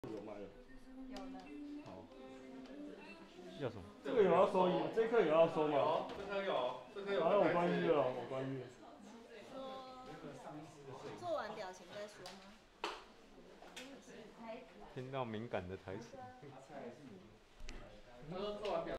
有卖的。 有的。 好， 叫什么？ 这个有要收吗？这颗有要收吗？ 有，这颗有，这颗有。 好，我关闭了，我关闭了。 说做完表情再说吗？ 听到敏感的台词。 他说做完表。